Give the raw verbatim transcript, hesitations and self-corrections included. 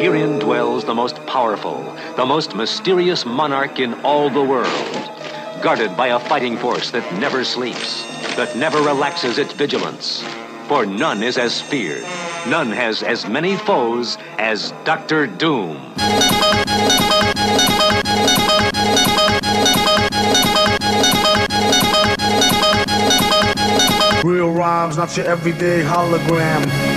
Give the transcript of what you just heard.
Herein dwells the most powerful, the most mysterious monarch in all the world, guarded by a fighting force that never sleeps, that never relaxes its vigilance. For none is as feared, none has as many foes as Doctor Doom. Real rhymes, not your everyday hologram.